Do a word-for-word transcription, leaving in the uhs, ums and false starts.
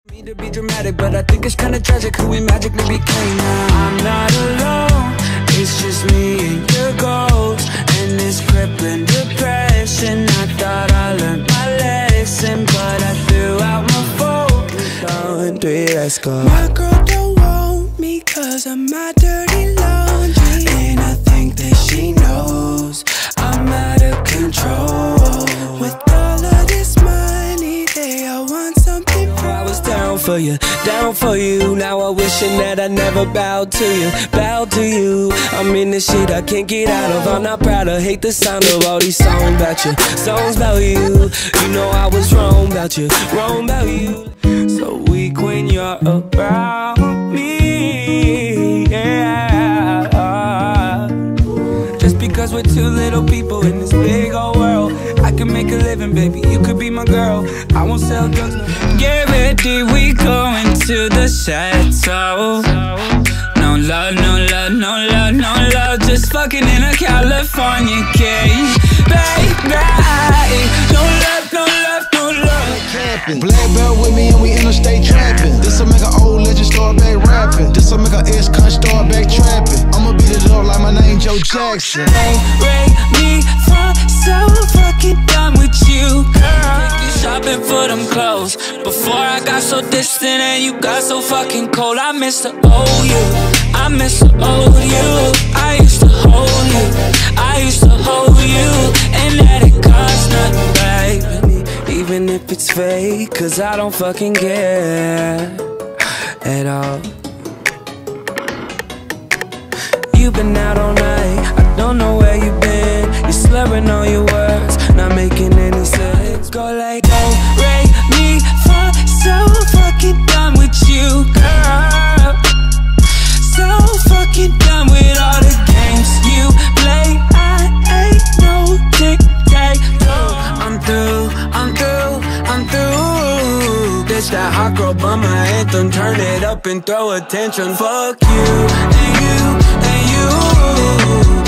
Me to be dramatic, but I think it's kinda tragic who we magically became now. I'm not alone, it's just me and your ghost, and this crippling depression. I thought I learned my lesson, but I threw out my phone. Down three, let's go. My girl don't want me cause I'm my dirty laundry, and I think that she knows I'm out of control. With all of this money, they all want something from. I was down for you, down for you. Now I'm wishing that I never bowed to you, bowed to you. I'm in this shit I can't get out of. I'm not proud of, hate the sound of all these songs about you, songs about you. You know I was wrong about you, wrong about you. So weak when you're around me, yeah. Just because we're two little people in this big old world, I can make a living, baby, you could be my girl. I won't sell drugs, no. Get ready, we going to the chateau. No love, no love, no love, no love, just fucking in a California cave. Baby, no love, no love, no love. Black belt with me and we interstate trapping. This'll make an old legend start back rapping. This'll make an ex-con start back trapping. I'ma beat it up like my name Joe Jackson. Hey, rate me for so fucking done with you, girl. Shopping for them clothes before I got so distant and you got so fucking cold. I miss the old you, I miss the old you. I used to hold you, I used to hold you, and that it cost nothing, baby. Even if it's fake, cause I don't fucking care at all. You've been out all night, I don't know where you've been. You're slurring all your words, not making any sense. Go like, oh, rate me for so fucking done with you, girl. So fucking done with all the games you play. I ain't no tic-tac-toe. I'm through, I'm through, I'm through. This that hot girl bummer anthem. Turn it up and throw attention. Fuck you, and you, and you.